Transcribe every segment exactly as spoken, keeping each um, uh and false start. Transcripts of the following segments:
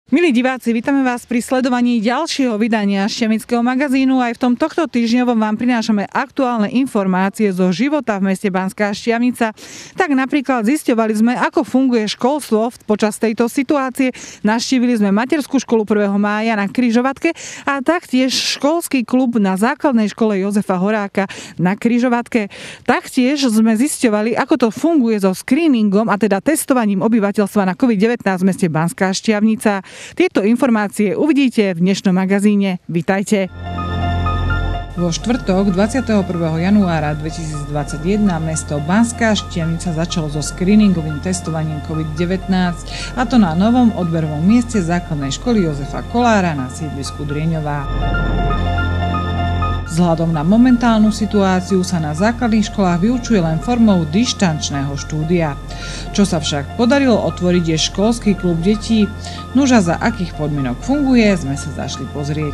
Milí diváci, vítame vás pri sledovaní ďalšieho vydania Štiavnického magazínu. Aj v tom tohto týždňovom vám prinášame aktuálne informácie zo života v meste Banská Štiavnica. Tak napríklad zisťovali sme, ako funguje školstvo počas tejto situácie. Navštívili sme materskú školu prvého mája na Križovatke a taktiež školský klub na základnej škole Jozefa Horáka na Križovatke. Taktiež sme zisťovali, ako to funguje so screeningom a teda testovaním obyvateľstva na covid devätnásť v meste Banská Štiavnica. Tieto informácie uvidíte v dnešnom magazíne. Vitajte. Vo štvrtok dvadsiateho prvého januára dvetisícdvadsaťjeden mesto Banská Štiavnica začalo so screeningovým testovaním covid devätnásť, a to na novom odberovom mieste základnej školy Jozefa Kolára na sídlisku Drieňová. Vzhľadom na momentálnu situáciu sa na základných školách vyučuje len formou dištančného štúdia. Čo sa však podarilo otvoriť, je školský klub detí. Nuž a za akých podmienok funguje, sme sa zašli pozrieť.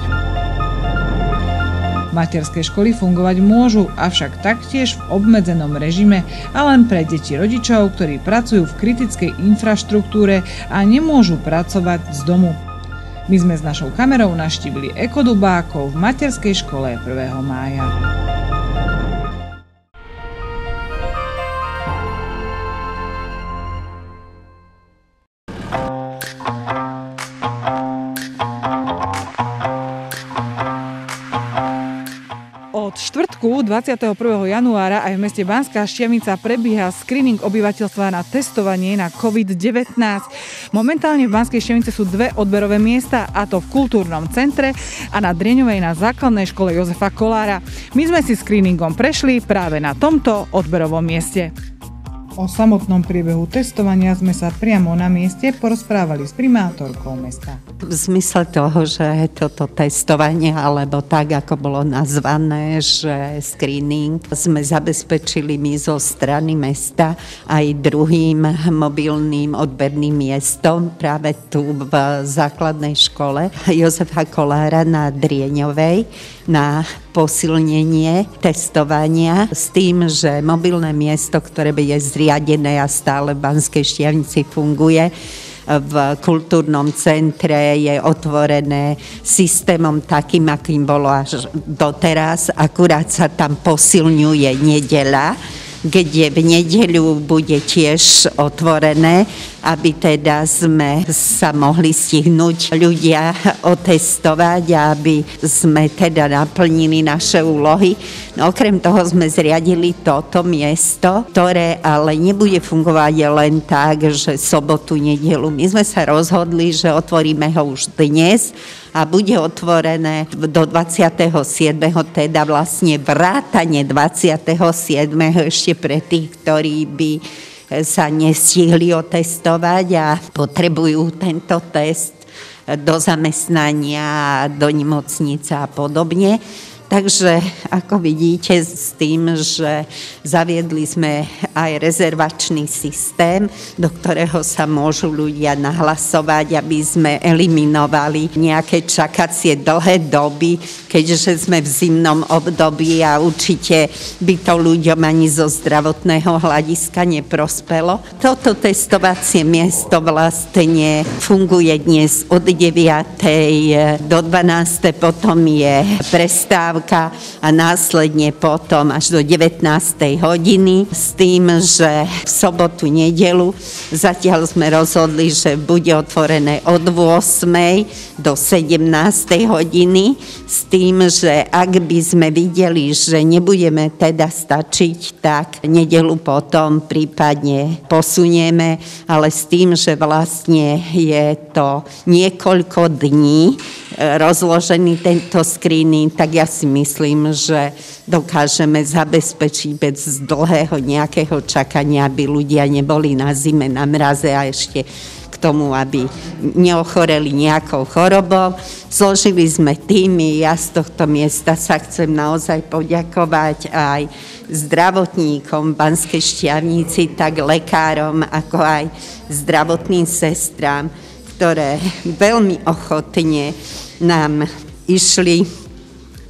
Materské školy fungovať môžu, avšak taktiež v obmedzenom režime a len pre deti rodičov, ktorí pracujú v kritickej infraštruktúre a nemôžu pracovať z domu. My sme s našou kamerou navštívili ekodubákov v materskej škole prvého mája. Od štvrtku dvadsiateho prvého januára aj v meste Banská Štiavnica prebieha screening obyvateľstva na testovanie na covid devätnásť. Momentálne v Banskej Štiavnici sú dve odberové miesta, a to v kultúrnom centre a na Drieňovej na základnej škole Jozefa Kolára. My sme si screeningom prešli práve na tomto odberovom mieste. O samotnom priebehu testovania sme sa priamo na mieste porozprávali s primátorkou mesta. V zmysle toho, že toto testovanie, alebo tak, ako bolo nazvané, že screening, sme zabezpečili my zo strany mesta aj druhým mobilným odberným miestom práve tu v základnej škole Jozefa Kolára na Drieňovej na posilnenie testovania s tým, že mobilné miesto, ktoré je zriadené a stále v Banskej Štiavnici funguje, v kultúrnom centre je otvorené systémom takým, akým bolo až doteraz, akurát sa tam posilňuje nedeľa, kde v nedeľu bude tiež otvorené, aby teda sme sa mohli stihnúť ľudia otestovať a aby sme teda naplnili naše úlohy. No, okrem toho sme zriadili toto miesto, ktoré ale nebude fungovať len tak, že sobotu, nedeľu. My sme sa rozhodli, že otvoríme ho už dnes a bude otvorené do dvadsiateho siedmeho teda vlastne vrátane dvadsiateho siedmeho ešte pre tých, ktorí by sa nestihli otestovať a potrebujú tento test do zamestnania, do nemocnice a podobne. Takže, ako vidíte, s tým, že zaviedli sme aj rezervačný systém, do ktorého sa môžu ľudia nahlasovať, aby sme eliminovali nejaké čakacie dlhé doby, keďže sme v zimnom období a určite by to ľuďom ani zo zdravotného hľadiska neprospelo. Toto testovacie miesto vlastne funguje dnes od deviatej do dvanástej, potom je prestávka a následne potom až do devätnástej hodiny s tým, že v sobotu, nedeľu zatiaľ sme rozhodli, že bude otvorené od ôsmej do sedemnástej hodiny s tým, že ak by sme videli, že nebudeme teda stačiť, tak nedeľu potom prípadne posunieme, ale s tým, že vlastne je to niekoľko dní rozložený tento screening, tak ja si myslím, že dokážeme zabezpečiť bez dlhého nejakého čakania, aby ľudia neboli na zime, na mraze a ešte k tomu, aby neochoreli nejakou chorobou. Zložili sme týmy, ja z tohto miesta sa chcem naozaj poďakovať aj zdravotníkom v Banskej Štiavnici, tak lekárom, ako aj zdravotným sestrám, ktoré veľmi ochotne nám išli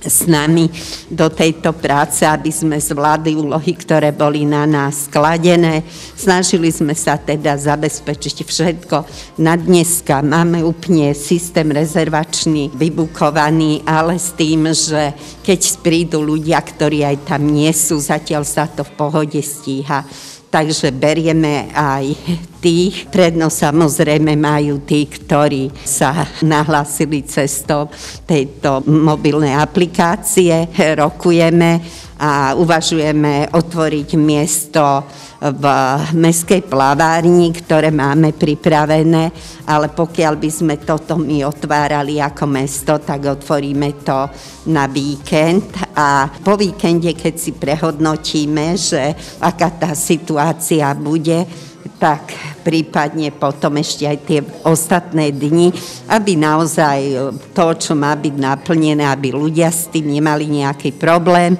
s nami do tejto práce, aby sme zvládli úlohy, ktoré boli na nás skladené. Snažili sme sa teda zabezpečiť všetko. Na dneska máme úplne systém rezervačný vybukovaný, ale s tým, že keď prídu ľudia, ktorí aj tam nie sú, zatiaľ sa to v pohode stíha. Takže berieme aj tých. Prednosť samozrejme majú tí, ktorí sa nahlásili cestou tejto mobilnej aplikácie. Rokujeme a uvažujeme otvoriť miesto v mestskej plavárni, ktoré máme pripravené, ale pokiaľ by sme toto my otvárali ako mesto, tak otvoríme to na víkend a po víkende, keď si prehodnotíme, že aká tá situácia bude, tak prípadne potom ešte aj tie ostatné dni, aby naozaj to, čo má byť naplnené, aby ľudia s tým nemali nejaký problém.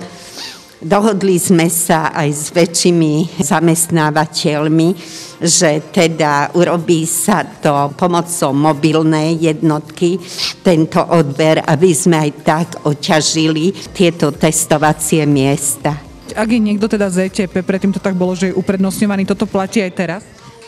Dohodli sme sa aj s väčšími zamestnávateľmi, že teda urobí sa to pomocou mobilnej jednotky, tento odber, aby sme aj tak oťažili tieto testovacie miesta. Ak je niekto teda z é té pé, predtým to tak bolo, že je uprednostňovaný, toto platí aj teraz?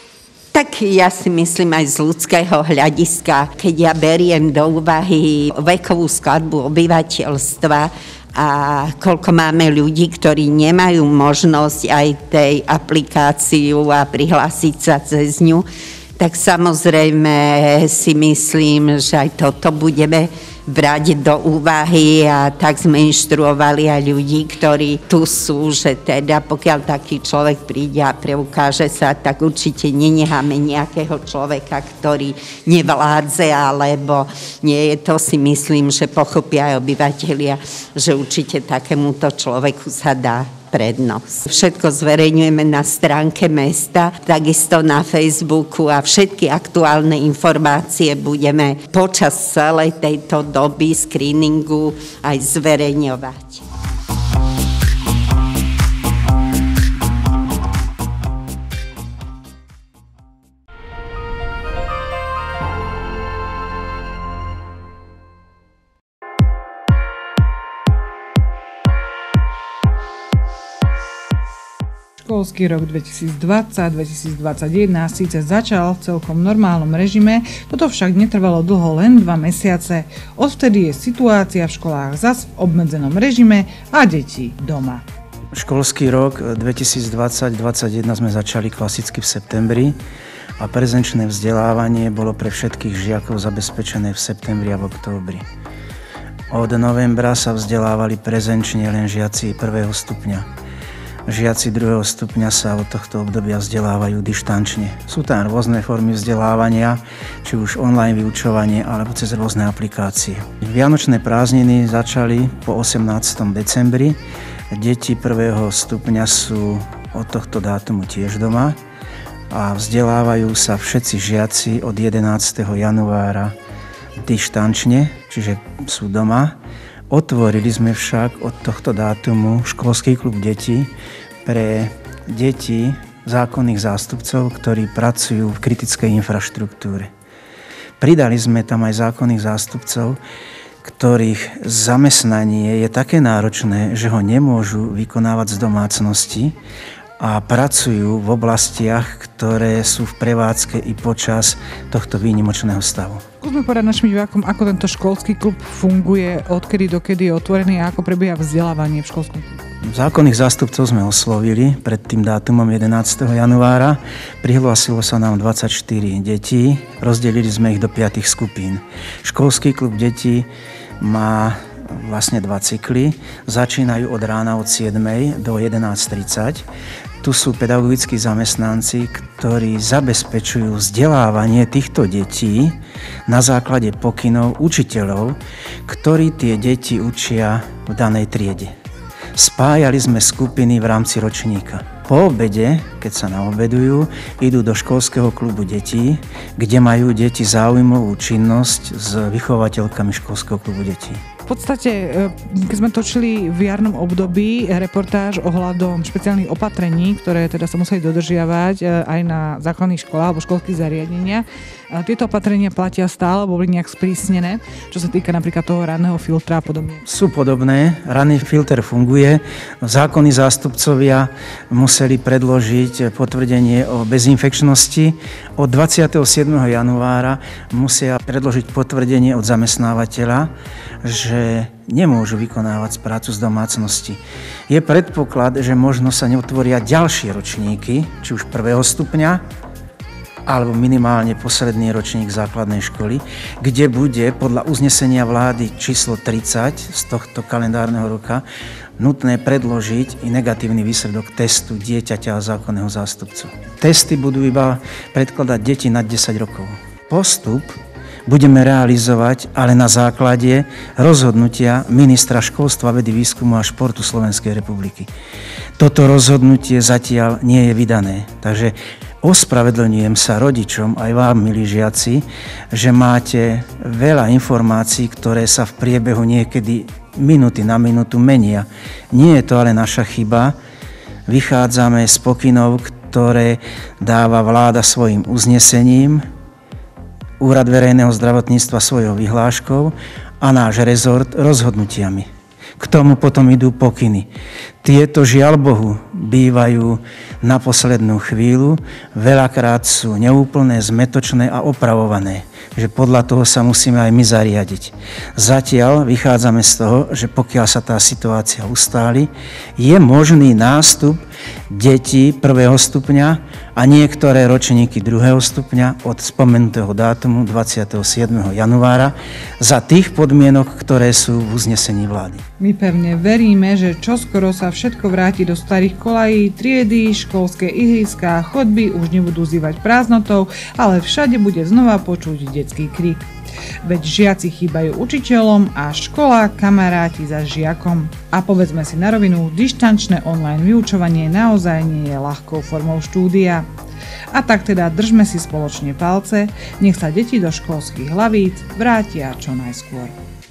Tak ja si myslím aj z ľudského hľadiska, keď ja beriem do úvahy vekovú skladbu obyvateľstva, a koľko máme ľudí, ktorí nemajú možnosť aj tej aplikáciu a prihlásiť sa cez ňu, tak samozrejme si myslím, že aj toto budeme brať do úvahy a tak sme inštruovali aj ľudí, ktorí tu sú, že teda pokiaľ taký človek príde a preukáže sa, tak určite nenecháme nejakého človeka, ktorý nevládze, alebo nie je to, si myslím, že pochopia aj obyvatelia, že určite takémuto človeku sa dá prednosť. Všetko zverejňujeme na stránke mesta, takisto na Facebooku a všetky aktuálne informácie budeme počas celej tejto doby screeningu aj zverejňovať. Školský rok dvetisícdvadsať dvetisícdvadsaťjeden síce začal v celkom normálnom režime, toto však netrvalo dlho, len dva mesiace. Odvtedy je situácia v školách zas v obmedzenom režime a deti doma. Školský rok dvetisícdvadsať dvetisícdvadsaťjeden sme začali klasicky v septembri a prezenčné vzdelávanie bolo pre všetkých žiakov zabezpečené v septembri a v októbri. Od novembra sa vzdelávali prezenčne len žiaci prvého stupňa. Žiaci druhého stupňa sa od tohto obdobia vzdelávajú dištančne. Sú tam rôzne formy vzdelávania, či už online vyučovanie, alebo cez rôzne aplikácie. Vianočné prázdniny začali po osemnásteho decembri. Deti prvého stupňa sú od tohto dátumu tiež doma a vzdelávajú sa všetci žiaci od jedenásteho januára dištančne, čiže sú doma. Otvorili sme však od tohto dátumu školský klub detí pre deti zákonných zástupcov, ktorí pracujú v kritickej infraštruktúre. Pridali sme tam aj zákonných zástupcov, ktorých zamestnanie je také náročné, že ho nemôžu vykonávať z domácnosti a pracujú v oblastiach, ktoré sú v prevádzke i počas tohto výnimočného stavu. Skúsme povedať našim divákom, ako tento školský klub funguje, odkedy dokedy je otvorený a ako prebieha vzdelávanie v školskom klubu. Zákonných zástupcov sme oslovili pred tým dátumom jedenásteho januára. Prihlásilo sa nám dvadsaťštyri detí, rozdelili sme ich do piatich skupín. Školský klub detí má vlastne dva cykly. Začínajú od rána od siedmej do jedenásť tridsať. Tu sú pedagogickí zamestnanci, ktorí zabezpečujú vzdelávanie týchto detí na základe pokynov učiteľov, ktorí tie deti učia v danej triede. Spájali sme skupiny v rámci ročníka. Po obede, keď sa naobedujú, idú do školského klubu detí, kde majú deti záujmovú činnosť s vychovateľkami školského klubu detí. V podstate, keď sme točili v jarnom období reportáž ohľadom špeciálnych opatrení, ktoré teda sa museli dodržiavať aj na základných školách alebo školských zariadeniach, tieto opatrenia platia stále, boli nejak sprísnené, čo sa týka napríklad toho ranného filtra a podobne. Sú podobné, ranný filter funguje, zákonní zástupcovia museli predložiť potvrdenie o bezinfekčnosti, od dvadsiateho siedmeho januára musia predložiť potvrdenie od zamestnávateľa, že nemôžu vykonávať prácu z domácnosti. Je predpoklad, že možno sa neotvoria ďalšie ročníky, či už prvého stupňa, alebo minimálne posledný ročník základnej školy, kde bude podľa uznesenia vlády číslo tridsať z tohto kalendárneho roka nutné predložiť i negatívny výsledok testu dieťaťa a zákonného zástupcu. Testy budú iba predkladať deti nad desať rokov. Postup budeme realizovať ale na základe rozhodnutia ministra školstva, vedy, výskumu a športu Slovenskej republiky. Toto rozhodnutie zatiaľ nie je vydané, takže ospravedlňujem sa rodičom aj vám, milí žiaci, že máte veľa informácií, ktoré sa v priebehu niekedy minúty na minútu menia. Nie je to ale naša chyba. Vychádzame z pokynov, ktoré dáva vláda svojim uznesením, Úrad verejného zdravotníctva svojou vyhláškou a náš rezort rozhodnutiami. K tomu potom idú pokyny. Tieto, žiaľ Bohu, bývajú na poslednú chvíľu, veľakrát sú neúplné, zmätočné a opravované, že podľa toho sa musíme aj my zariadiť. Zatiaľ vychádzame z toho, že pokiaľ sa tá situácia ustáli, je možný nástup detí prvého stupňa a niektoré ročníky druhého stupňa od spomenutého dátumu dvadsiateho siedmeho januára za tých podmienok, ktoré sú v uznesení vlády. My pevne veríme, že čoskoro sa všetko vráti do starých kolají, triedy, školské ihriská a chodby už nebudú zývať prázdnotou, ale všade bude znova počuť detský krik. Veď žiaci chýbajú učiteľom a škola, kamaráti za žiakom. A povedzme si na rovinu, dištančné online vyučovanie naozaj nie je ľahkou formou štúdia. A tak teda držme si spoločne palce, nech sa deti do školských hlavíc vrátia čo najskôr.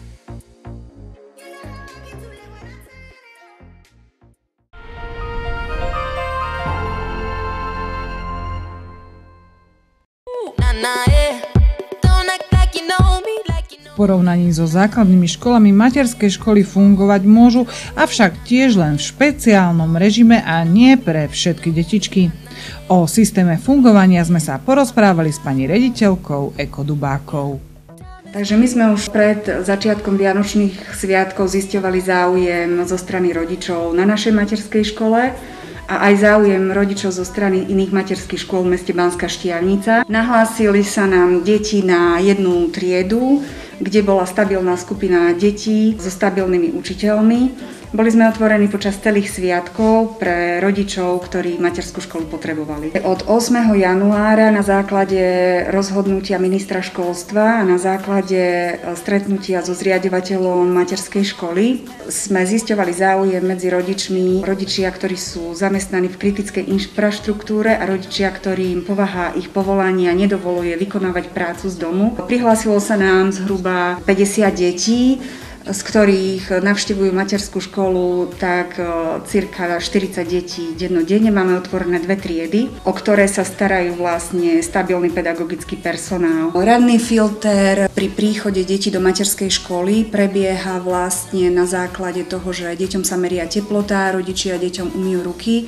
V porovnaní so základnými školami materské školy fungovať môžu, avšak tiež len v špeciálnom režime a nie pre všetky detičky. O systéme fungovania sme sa porozprávali s pani riaditeľkou Eko Dubákovou. Takže my sme už pred začiatkom vianočných sviatkov zisťovali záujem zo strany rodičov na našej materskej škole a aj záujem rodičov zo strany iných materských škôl v meste Banská Štiavnica. Nahlásili sa nám deti na jednu triedu, kde bola stabilná skupina detí so stabilnými učiteľmi. Boli sme otvorení počas celých sviatkov pre rodičov, ktorí materskú školu potrebovali. Od ôsmeho januára na základe rozhodnutia ministra školstva a na základe stretnutia so zriaďovateľom materskej školy sme zisťovali záujem medzi rodičmi, rodičia, ktorí sú zamestnaní v kritickej infraštruktúre a rodičia, ktorým povaha ich povolania nedovoluje vykonávať prácu z domu. Prihlásilo sa nám zhruba päťdesiat detí, z ktorých navštevujú materskú školu tak cirka štyridsať detí dennodenne. Máme otvorené dve triedy, o ktoré sa starajú vlastne stabilný pedagogický personál. Ranný filter pri príchode detí do materskej školy prebieha vlastne na základe toho, že deťom sa meria teplota, rodičia deťom umýjú ruky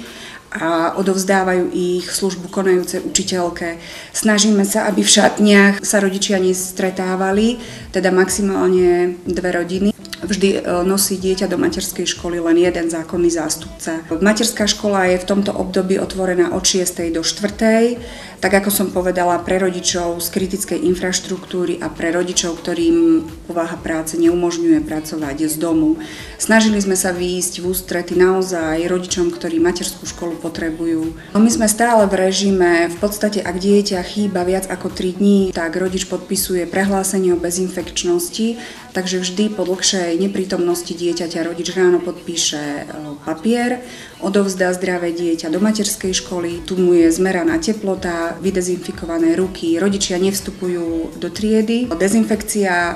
a odovzdávajú ich službu konajúcej učiteľke. Snažíme sa, aby v šatniach sa rodičia nestretávali, teda maximálne dve rodiny. Vždy nosí dieťa do materskej školy len jeden zákonný zástupca. Materská škola je v tomto období otvorená od šiestej do štvrtej, tak ako som povedala, pre rodičov z kritickej infraštruktúry a pre rodičov, ktorým povaha práce neumožňuje pracovať z domu. Snažili sme sa výjsť v ústrety naozaj rodičom, ktorí materskú školu potrebujú. My sme stále v režime, v podstate ak dieťa chýba viac ako tri dní, tak rodič podpisuje prehlásenie o bezinfekčnosti, takže vždy po dlhšej neprítomnosti dieťaťa rodič ráno podpíše papier, odovzdá zdravé dieťa do materskej školy, tu mu je zmeraná teplota, vydezinfikované ruky, rodičia nevstupujú do triedy. Dezinfekcia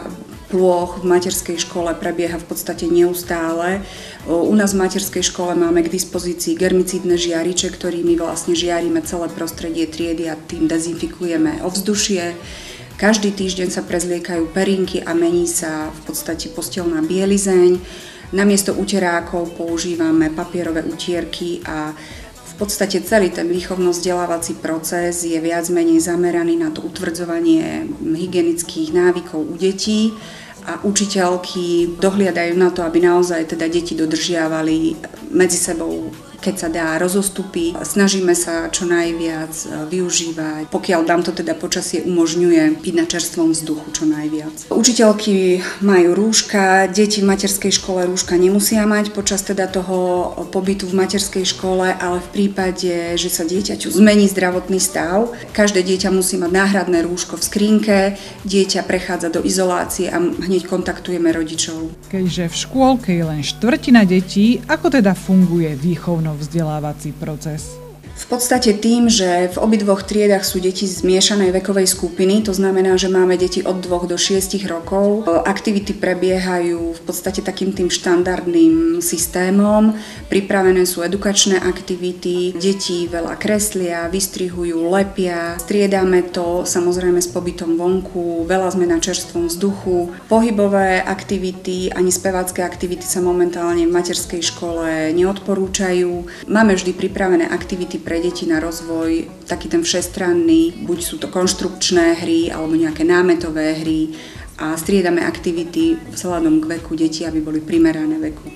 plôch v materskej škole prebieha v podstate neustále. U nás v materskej škole máme k dispozícii germicídne žiariče, ktorými vlastne žiaríme celé prostredie triedy a tým dezinfikujeme ovzdušie. Každý týždeň sa prezliekajú perinky a mení sa v podstate posteľná bielizeň. Namiesto uterákov používame papierové utierky a v podstate celý ten výchovno-vzdelávací proces je viac menej zameraný na to utvrdzovanie hygienických návykov u detí a učiteľky dohliadajú na to, aby naozaj teda deti dodržiavali medzi sebou, keď sa dá, rozostupy. Snažíme sa čo najviac využívať, pokiaľ nám to teda počasie umožňuje, piť na čerstvom vzduchu čo najviac. Učiteľky majú rúška, deti v materskej škole rúška nemusia mať počas teda toho pobytu v materskej škole, ale v prípade, že sa dieťaťu zmení zdravotný stav, každé dieťa musí mať náhradné rúško v skrinke, dieťa prechádza do izolácie a hneď kontaktujeme rodičov. Keďže v škôlke je len štvrtina detí, ako teda funguje výchovno-vzdelávací proces? V podstate tým, že v obidvoch triedach sú deti z miešanej vekovej skupiny, to znamená, že máme deti od dvoch do šiestich rokov. Aktivity prebiehajú v podstate takým tým štandardným systémom. Pripravené sú edukačné aktivity, deti veľa kreslia, vystrihujú, lepia. Striedame to samozrejme s pobytom vonku, veľa sme na čerstvom vzduchu. Pohybové aktivity ani spevácké aktivity sa momentálne v materskej škole neodporúčajú. Máme vždy pripravené aktivity pre deti na rozvoj, taký ten všestranný, buď sú to konštrukčné hry alebo nejaké námetové hry a striedame aktivity vzhľadom k veku detí, aby boli primerané veku.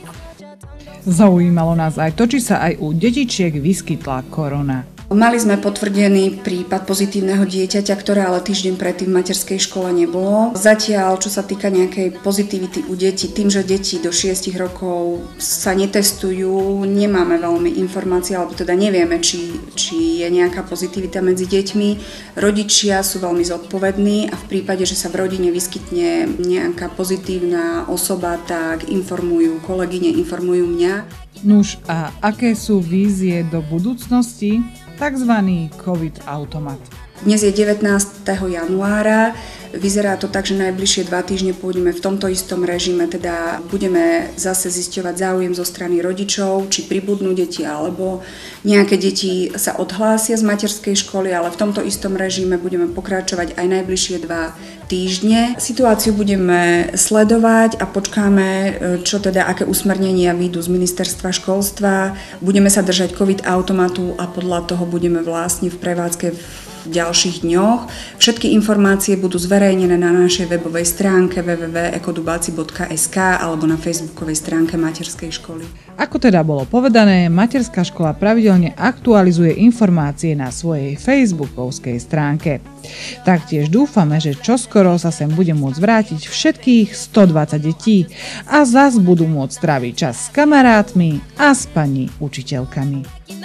Zaujímalo nás aj to, či sa aj u detičiek vyskytla korona. Mali sme potvrdený prípad pozitívneho dieťaťa, ktoré ale týždeň predtým v materskej škole nebolo. Zatiaľ, čo sa týka nejakej pozitivity u detí, tým, že deti do šiestich rokov sa netestujú, nemáme veľmi informácií, alebo teda nevieme, či, či je nejaká pozitivita medzi deťmi. Rodičia sú veľmi zodpovední a v prípade, že sa v rodine vyskytne nejaká pozitívna osoba, tak informujú kolegyne, informujú mňa. Nuž, a aké sú vízie do budúcnosti? Takzvaný COVID-automat. Dnes je devätnásteho januára, vyzerá to tak, že najbližšie dva týždne pôjdeme v tomto istom režime, teda budeme zase zisťovať záujem zo strany rodičov, či pribudnú deti, alebo nejaké deti sa odhlásia z materskej školy, ale v tomto istom režime budeme pokračovať aj najbližšie dva týždne. Situáciu budeme sledovať a počkáme, čo teda, aké usmernenia výjdu z ministerstva školstva. Budeme sa držať COVID-automatu a podľa toho budeme vlastne v prevádzke v ďalších dňoch. Všetky informácie budú zverejnené na našej webovej stránke w w w bodka ekodubáci bodka es ka alebo na facebookovej stránke materskej školy. Ako teda bolo povedané, materská škola pravidelne aktualizuje informácie na svojej facebookovskej stránke. Taktiež dúfame, že čoskoro sa sem bude môcť vrátiť všetkých stodvadsať detí a zas budú môcť tráviť čas s kamarátmi a s pani učiteľkami.